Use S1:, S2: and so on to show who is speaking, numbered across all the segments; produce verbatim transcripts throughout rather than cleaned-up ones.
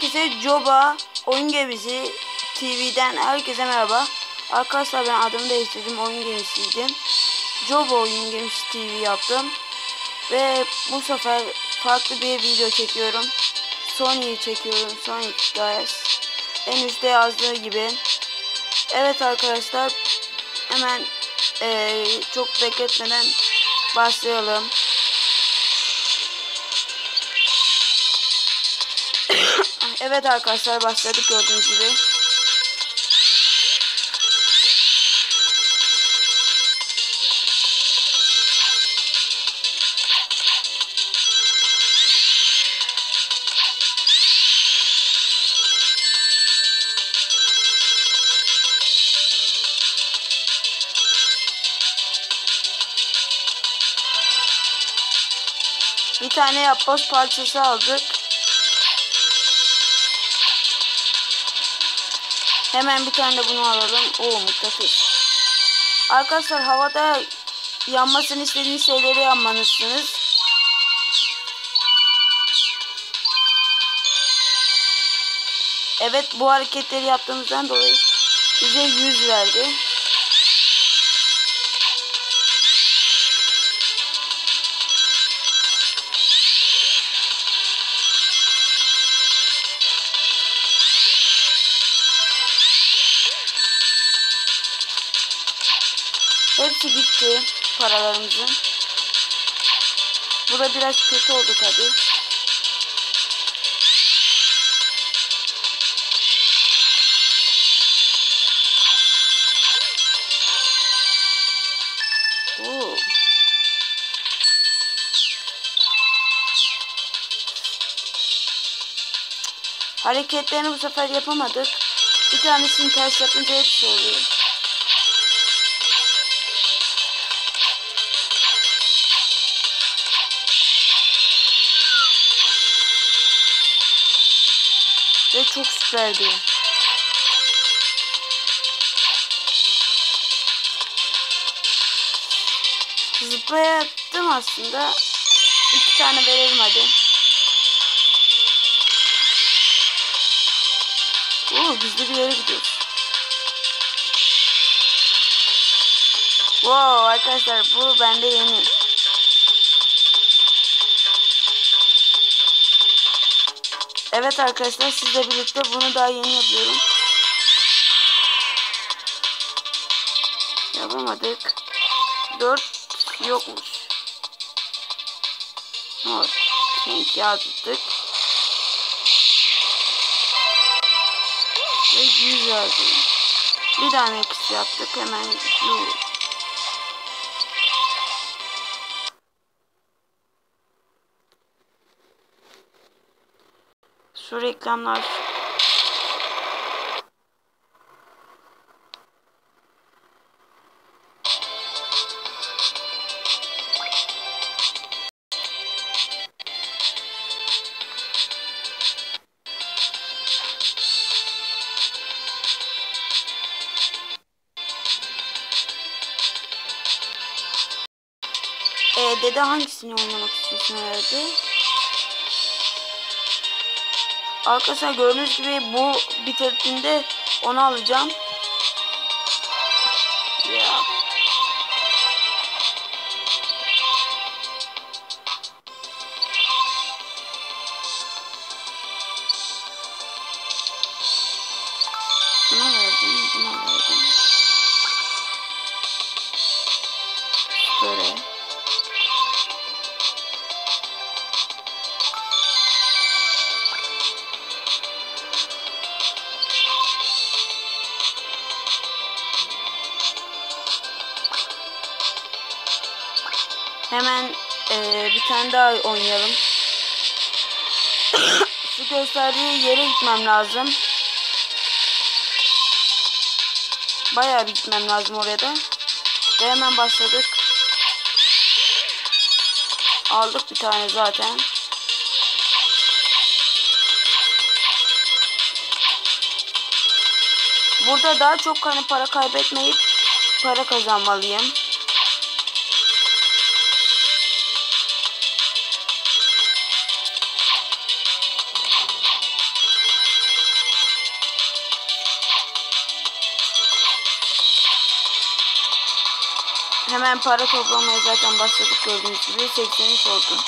S1: Herkese Joba Oyun Gemisi T V'den herkese merhaba. Arkadaşlar ben adımı değiştirdim, Oyun Gemisi'ydim. Joba Oyun Gemisi T V yaptım. Ve bu sefer farklı bir video çekiyorum. Sony'yi çekiyorum. Sony Guys. En üstte yazdığı gibi. Evet arkadaşlar, hemen ee, çok bekletmeden başlayalım. Evet arkadaşlar, başladık gördüğünüz gibi. Bir tane yapboz parçası aldık. Hemen bir tane de bunu alalım. Oo, mıknatıs. Arkadaşlar, havada yanmasını istediğiniz şeyleri yanmalısınız. Evet, bu hareketleri yaptığımızdan dolayı bize yüz verdi. Hepsi gitti paralarımızın. Bu da biraz kötü oldu tabi. Oo. Hareketlerini bu sefer yapamadık. Bir tanesini ters yapınca hepsi oluyor. Ve çok süperdi. Zıplayattım aslında. İki tane verelim hadi. Oo, gizli bir yere gidiyoruz. Wow arkadaşlar, bu bende yeni. Evet arkadaşlar, sizle birlikte bunu daha yeni yapıyorum. Yapamadık. Dört yokmuş. Evet. Tank yazdık. Ve yüz yazdık. Bir tane ikisi yaptık. Hemen şu. Şu reklamlar. Ee, dede hangisini oynamak istiyorsun herhalde? Arkadaşlar gördüğünüz gibi bu bitirdiğinde onu alacağım. Ya. Buna verdim, buna verdim. Böyle. Hemen ee, bir tane daha oynayalım. Şu gösterdiği yere gitmem lazım. Bayağı bir gitmem lazım oraya da. Ve hemen başladık. Aldık bir tane zaten. Burada daha çok hani para kaybetmeyip para kazanmalıyım. Hemen para toplamaya zaten başladık, gördüğünüz gibi seksen üç oldu.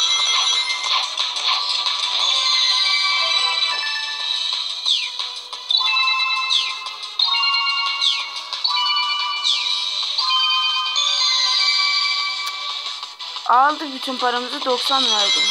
S1: Aldık bütün paramızı, doksan verdi.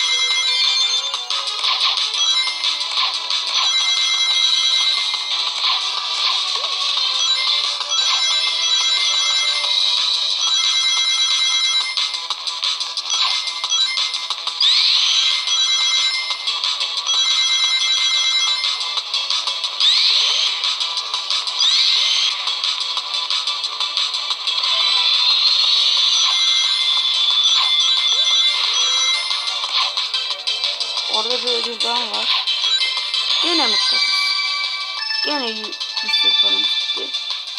S1: Orada bir ödül daha var. Gene mıknatıs. Gene bir sürü paramız gitti.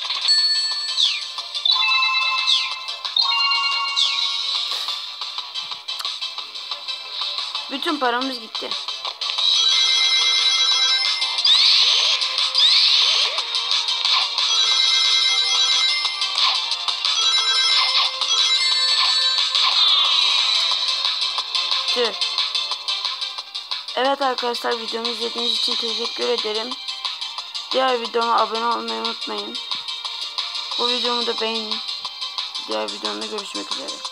S1: Bütün paramız gitti. Tüh. Evet arkadaşlar, videomu izlediğiniz için teşekkür ederim. Diğer videoma abone olmayı unutmayın. Bu videomu da beğenin. Diğer videomda görüşmek üzere.